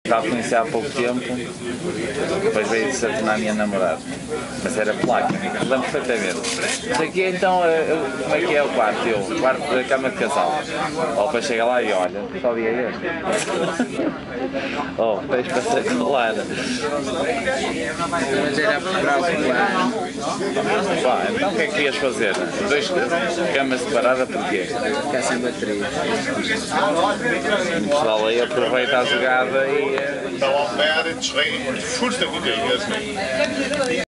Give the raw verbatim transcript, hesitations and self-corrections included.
Estava a conhecer há pouco tempo, depois veio se tornar a minha namorada. Mas era polaca, lembro perfeitamente. Isso aqui então, como é que é o quarto? Eu, o quarto da cama de casal. Oh, depois chega lá e olha, só vi é este. Oh, é espetacular. Mas era para o Pá, então o que é que ias fazer? Dois camas separadas porquê? ficar sem bateria. O pessoal aí aproveita a jogada e... Dauernd fullstændig det,